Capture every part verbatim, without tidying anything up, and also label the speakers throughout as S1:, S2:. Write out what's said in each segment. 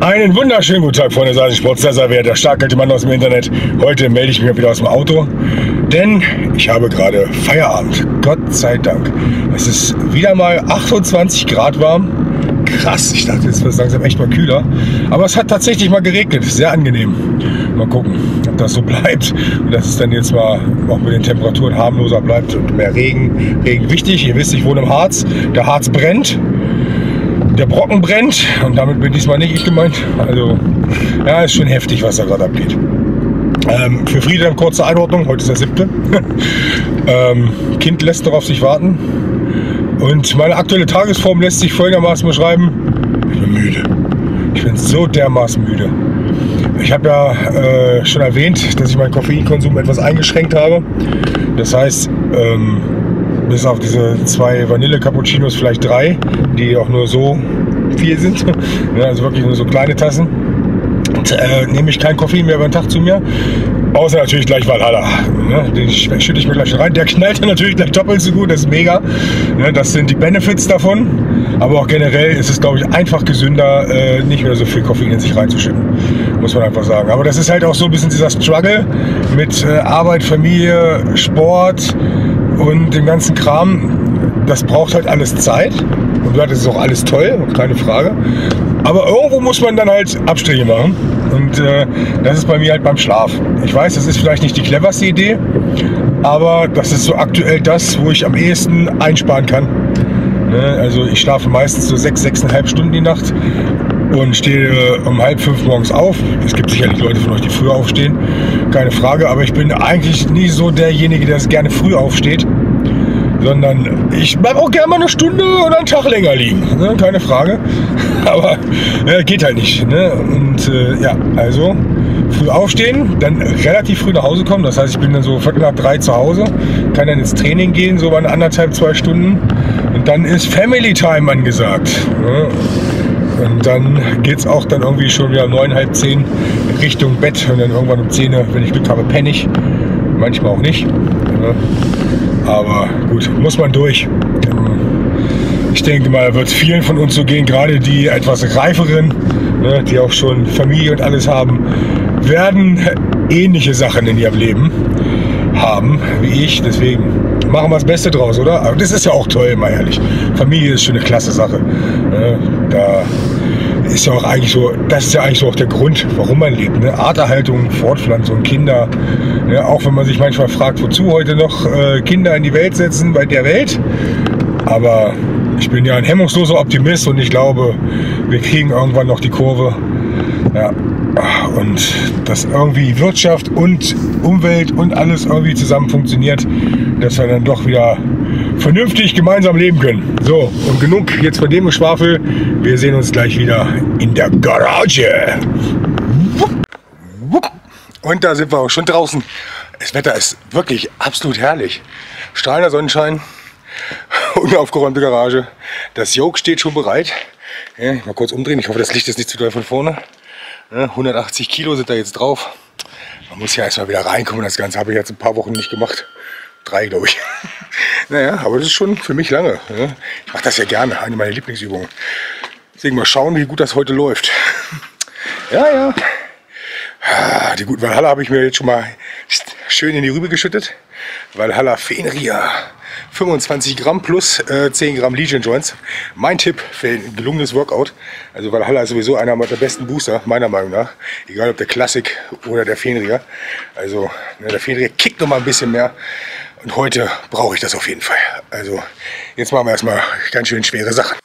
S1: Einen wunderschönen guten Tag, Freunde des Sports, der starke Mann aus dem Internet. Heute melde ich mich wieder aus dem Auto, denn ich habe gerade Feierabend. Gott sei Dank. Es ist wieder mal achtundzwanzig Grad warm. Krass, ich dachte, jetzt wird es langsam echt mal kühler. Aber es hat tatsächlich mal geregnet. Sehr angenehm. Mal gucken, ob das so bleibt und dass es dann jetzt mal auch mit den Temperaturen harmloser bleibt und mehr Regen. Regen wichtig. Ihr wisst, ich wohne im Harz. Der Harz brennt. Der Brocken brennt und damit bin diesmal nicht ich gemeint. Also, ja, ist schon heftig, was da gerade abgeht. Ähm, für Friede eine kurze Einordnung. Heute ist der siebte. ähm, Kind lässt noch auf sich warten. Und meine aktuelle Tagesform lässt sich folgendermaßen beschreiben. Ich bin müde. Ich bin so dermaßen müde. Ich habe ja äh, schon erwähnt, dass ich meinen Koffeinkonsum etwas eingeschränkt habe. Das heißt, ähm, bis auf diese zwei Vanille-Cappuccinos, vielleicht drei, die auch nur so viel sind, ja, also wirklich nur so kleine Tassen, und, äh, nehme ich kein Koffein mehr über den Tag zu mir. Außer natürlich gleich Valhalla. Ne? Den schütte ich mir gleich rein. Der knallt dann natürlich gleich doppelt so gut, das ist mega. Ne? Das sind die Benefits davon. Aber auch generell ist es, glaube ich, einfach gesünder, äh, nicht mehr so viel Koffein in sich reinzuschütten. Muss man einfach sagen. Aber das ist halt auch so ein bisschen dieser Struggle mit äh, Arbeit, Familie, Sport und dem ganzen Kram. Das braucht halt alles Zeit. Und das ist auch alles toll, keine Frage. Aber irgendwo muss man dann halt Abstriche machen. Und äh, das ist bei mir halt beim Schlaf. Ich weiß, das ist vielleicht nicht die cleverste Idee, aber das ist so aktuell das, wo ich am ehesten einsparen kann. Ne? Also ich schlafe meistens so sechs, sechseinhalb Stunden die Nacht und stehe äh, um halb fünf morgens auf. Es gibt sicherlich Leute von euch, die früher aufstehen, keine Frage. Aber ich bin eigentlich nie so derjenige, der gerne früh aufsteht. Sondern ich bleibe auch gerne mal eine Stunde oder einen Tag länger liegen, ne? Keine Frage. Aber äh, geht halt nicht. Ne? Und äh, ja, also früh aufstehen, dann relativ früh nach Hause kommen. Das heißt, ich bin dann so viertel nach drei zu Hause, kann dann ins Training gehen, so bei anderthalb, zwei Stunden. Und dann ist Family Time angesagt. Ne? Und dann geht es auch dann irgendwie schon wieder um neun, halb zehn Richtung Bett. Und dann irgendwann um zehn, wenn ich Glück habe, penne ich. Manchmal auch nicht. Ne? Aber gut, muss man durch. Ich denke mal, wird vielen von uns so gehen, gerade die etwas reiferen, ne, die auch schon Familie und alles haben, werden ähnliche Sachen in ihrem Leben haben wie ich. Deswegen machen wir das Beste draus, oder? Aber das ist ja auch toll, mal ehrlich. Familie ist schon eine klasse Sache. Ne? Da ist ja auch eigentlich so, das ist ja eigentlich so auch der Grund, warum man lebt. Ne? Arterhaltung, Fortpflanzung, Kinder. Ne? Auch wenn man sich manchmal fragt, wozu heute noch äh, Kinder in die Welt setzen bei der Welt. Aber ich bin ja ein hemmungsloser Optimist und ich glaube, wir kriegen irgendwann noch die Kurve. Ja. Und dass irgendwie Wirtschaft und Umwelt und alles irgendwie zusammen funktioniert, dass wir dann doch wieder vernünftig gemeinsam leben können. So, und genug jetzt von dem Geschwafel. Wir sehen uns gleich wieder in der Garage. Und da sind wir auch schon draußen. Das Wetter ist wirklich absolut herrlich. Strahlender Sonnenschein, unaufgeräumte Garage. Das Yoke steht schon bereit. Ja, mal kurz umdrehen. Ich hoffe, das Licht ist nicht zu doll von vorne. Ja, hundertachtzig Kilo sind da jetzt drauf. Man muss ja erstmal wieder reinkommen. Das Ganze habe ich jetzt ein paar Wochen nicht gemacht. Drei, glaube ich. Naja, aber das ist schon für mich lange. Ja. Ich mache das ja gerne. Eine meiner Lieblingsübungen. Deswegen mal schauen, wie gut das heute läuft. Ja, ja. Die guten Valhalla habe ich mir jetzt schon mal schön in die Rübe geschüttet. Valhalla Fenrir. fünfundzwanzig Gramm plus äh, zehn Gramm Legion Joints. Mein Tipp für ein gelungenes Workout. Also Valhalla ist sowieso einer der besten Booster, meiner Meinung nach. Egal ob der Classic oder der Fenrir. Also ne, der Fenrir kickt noch mal ein bisschen mehr. Und heute brauche ich das auf jeden Fall. Also jetzt machen wir erstmal ganz schön schwere Sachen.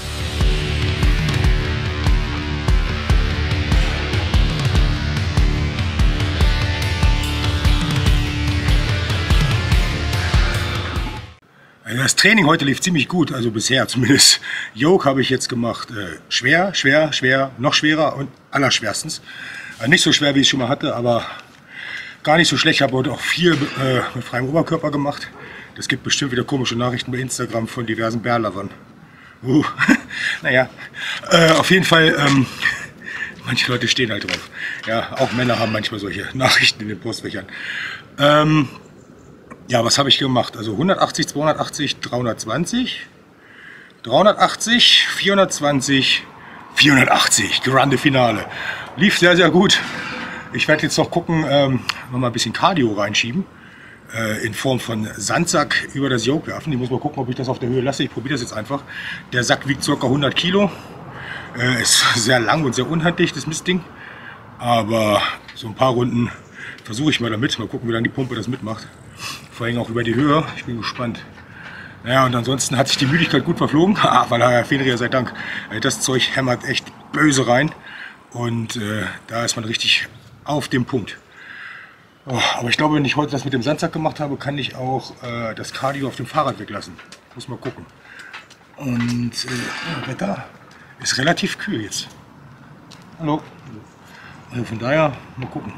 S1: Das Training heute lief ziemlich gut, also bisher zumindest. Yoke habe ich jetzt gemacht. Äh, schwer, schwer, schwer, noch schwerer und allerschwerstens. Äh, nicht so schwer, wie ich es schon mal hatte, aber gar nicht so schlecht. Ich habe heute auch viel äh, mit freiem Oberkörper gemacht. Das gibt bestimmt wieder komische Nachrichten bei Instagram von diversen Bärlovern. Uh, naja, äh, auf jeden Fall, ähm, manche Leute stehen halt drauf. Ja, auch Männer haben manchmal solche Nachrichten in den Postfächern. Ähm, Ja, was habe ich gemacht? Also hundertachtzig, zweihundertachtzig, dreihundertzwanzig, dreihundertachtzig, vierhundertzwanzig vierhundertachtzig, Grande Finale. Lief sehr, sehr gut. Ich werde jetzt noch gucken, ähm, noch mal ein bisschen Cardio reinschieben. Äh, in Form von Sandsack über das Yoke werfen. Ich muss mal gucken, ob ich das auf der Höhe lasse. Ich probiere das jetzt einfach. Der Sack wiegt ca. hundert Kilo. Äh, ist sehr lang und sehr unhandlich, das Mistding. Aber so ein paar Runden versuche ich mal damit. Mal gucken, wie lange die Pumpe das mitmacht. Vor allem auch über die Höhe. Ich bin gespannt. Naja, und ansonsten hat sich die Müdigkeit gut verflogen. Ah, weil Herr Fenrir sei Dank. Das Zeug hämmert echt böse rein. Und äh, da ist man richtig auf dem Punkt. Oh, aber ich glaube, wenn ich heute das mit dem Sandsack gemacht habe, kann ich auch äh, das Cardio auf dem Fahrrad weglassen. Muss mal gucken. Und äh, Wetter ist relativ kühl jetzt. Hallo. Also von daher, mal gucken.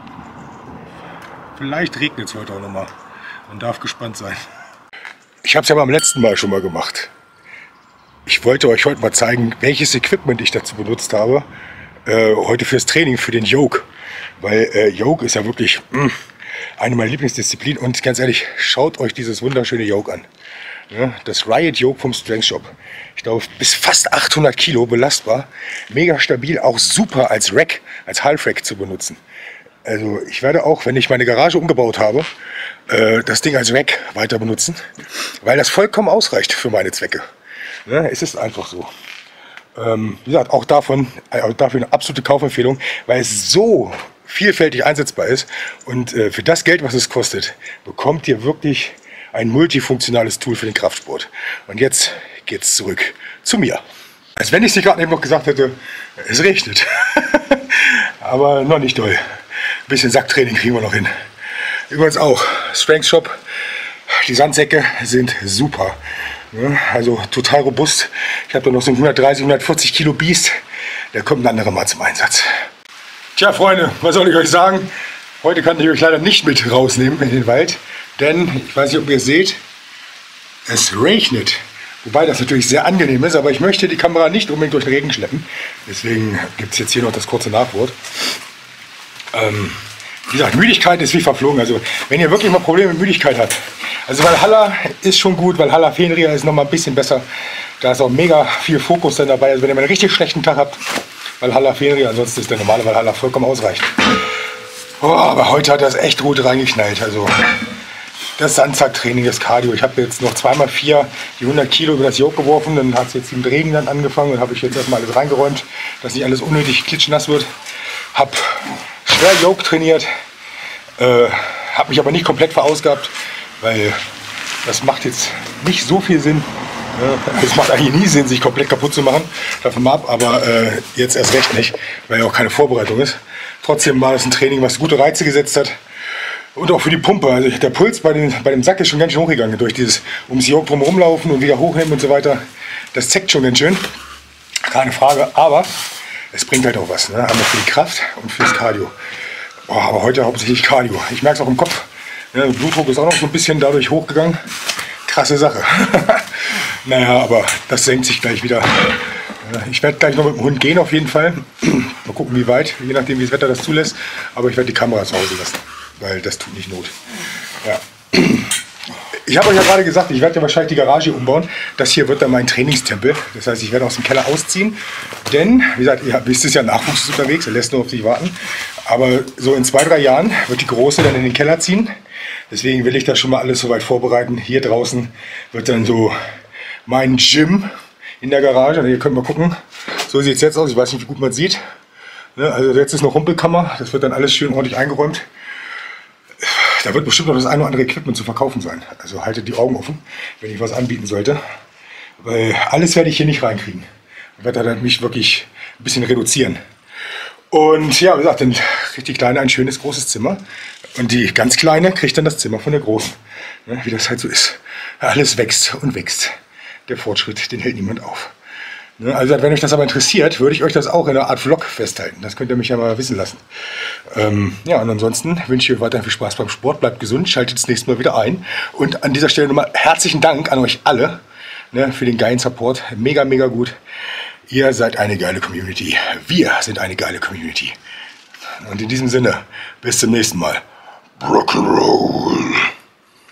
S1: Vielleicht regnet es heute auch nochmal. Man darf gespannt sein. Ich habe es ja beim letzten Mal schon mal gemacht. Ich wollte euch heute mal zeigen, welches Equipment ich dazu benutzt habe. Äh, heute fürs Training, für den Yoke. Weil äh, Yoke ist ja wirklich mh, eine meiner Lieblingsdisziplinen. Und ganz ehrlich, schaut euch dieses wunderschöne Yoke an. Ja, das Riot Yoke vom Strength Shop. Ich glaube, bis fast achthundert Kilo belastbar. Mega stabil, auch super als Rack, als Half-Rack zu benutzen. Also ich werde auch, wenn ich meine Garage umgebaut habe, äh, das Ding als Rack weiter benutzen. Weil das vollkommen ausreicht für meine Zwecke. Ja, es ist einfach so. Ähm, wie gesagt, auch davon, äh, dafür eine absolute Kaufempfehlung, weil es so vielfältig einsetzbar ist. Und äh, für das Geld, was es kostet, bekommt ihr wirklich ein multifunktionales Tool für den Kraftsport. Und jetzt geht's zurück zu mir. Als wenn ich es nicht gerade eben noch gesagt hätte, es regnet. Aber noch nicht doll. Ein bisschen Sacktraining kriegen wir noch hin. Übrigens auch, Strength Shop, die Sandsäcke sind super. Also total robust. Ich habe da noch so ein hundertdreißig, hundertvierzig Kilo Biest. Der kommt ein anderer Mal zum Einsatz. Tja, Freunde, was soll ich euch sagen? Heute kann ich euch leider nicht mit rausnehmen in den Wald. Denn, ich weiß nicht, ob ihr es seht, es regnet. Wobei das natürlich sehr angenehm ist, aber ich möchte die Kamera nicht unbedingt durch den Regen schleppen. Deswegen gibt es jetzt hier noch das kurze Nachwort. Ähm, wie gesagt, Müdigkeit ist wie verflogen. Also wenn ihr wirklich mal Probleme mit Müdigkeit habt. Also Valhalla ist schon gut, Valhalla Fenrir ist noch mal ein bisschen besser. Da ist auch mega viel Fokus dann dabei. Also wenn ihr mal einen richtig schlechten Tag habt, Valhalla Fenrir, ansonsten ist der normale Valhalla vollkommen ausreichend. Oh, aber heute hat das echt gut reingeknallt. Also das Sandsacktraining, das Cardio. Ich habe jetzt noch zweimal vier die hundert Kilo über das Yoke geworfen. Dann hat es jetzt im Regen dann angefangen. Dann habe ich jetzt erstmal alles reingeräumt, dass nicht alles unnötig klitschnass wird. Habe schwer Yoke trainiert. Äh, habe mich aber nicht komplett verausgabt, weil das macht jetzt nicht so viel Sinn. Es macht eigentlich nie Sinn, sich komplett kaputt zu machen. Davon mal ab, aber äh, jetzt erst recht nicht, weil ja auch keine Vorbereitung ist. Trotzdem war das ein Training, was gute Reize gesetzt hat. Und auch für die Pumpe. Also der Puls bei, den, bei dem Sack ist schon ganz schön hochgegangen. Durch dieses ums Yoke drum rumlaufen und wieder hochnehmen und so weiter. Das zeckt schon ganz schön. Keine Frage. Aber es bringt halt auch was. Ne? Einmal für die Kraft und fürs Cardio. Oh, aber heute hauptsächlich Cardio. Ich merke es auch im Kopf. Ne? Blutdruck ist auch noch so ein bisschen dadurch hochgegangen. Krasse Sache. Naja, aber das senkt sich gleich wieder. Ich werde gleich noch mit dem Hund gehen auf jeden Fall. Mal gucken, wie weit. Je nachdem, wie das Wetter das zulässt. Aber ich werde die Kamera zu Hause lassen. Weil das tut nicht Not. Ja. Ich habe euch ja gerade gesagt, ich werde ja wahrscheinlich die Garage umbauen. Das hier wird dann mein Trainingstempel. Das heißt, ich werde aus dem Keller ausziehen. Denn, wie gesagt, ihr wisst es ja, Nachwuchs ist unterwegs, er lässt nur auf sich warten. Aber so in zwei, drei Jahren wird die Große dann in den Keller ziehen. Deswegen will ich das schon mal alles soweit vorbereiten. Hier draußen wird dann so mein Gym in der Garage. Also hier könnt ihr mal gucken. So sieht es jetzt aus. Ich weiß nicht, wie gut man es sieht. Also jetzt ist noch Rumpelkammer. Das wird dann alles schön ordentlich eingeräumt. Da wird bestimmt noch das eine oder andere Equipment zu verkaufen sein. Also haltet die Augen offen, wenn ich was anbieten sollte. Weil alles werde ich hier nicht reinkriegen. Ich werde dann mich wirklich ein bisschen reduzieren. Und ja, wie gesagt, dann kriegt die Kleine ein schönes großes Zimmer. Und die ganz Kleine kriegt dann das Zimmer von der Großen. Ja, wie das halt so ist. Alles wächst und wächst. Der Fortschritt, den hält niemand auf. Also wenn euch das aber interessiert, würde ich euch das auch in einer Art Vlog festhalten. Das könnt ihr mich ja mal wissen lassen. Ähm, ja, und ansonsten wünsche ich euch weiterhin viel Spaß beim Sport. Bleibt gesund, schaltet das nächste Mal wieder ein. Und an dieser Stelle nochmal herzlichen Dank an euch alle, ne, für den geilen Support. Mega, mega gut. Ihr seid eine geile Community. Wir sind eine geile Community. Und in diesem Sinne, bis zum nächsten Mal. Rock'n'Roll.